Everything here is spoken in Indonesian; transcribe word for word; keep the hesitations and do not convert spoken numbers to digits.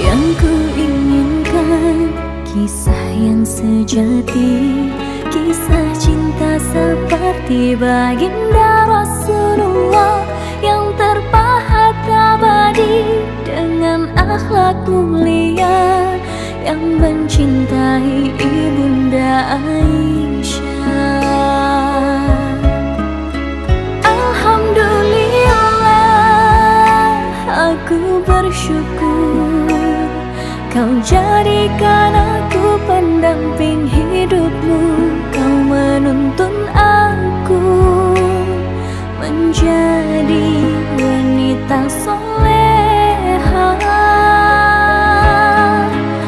Yang ku inginkan kisah yang sejati, kisah cinta seperti baginda Rasulullah yang terpahat abadi dengan akhlak mulia yang mencintai ibunda Aisyah. Alhamdulillah, aku bersyukur Kau jadikan aku pendamping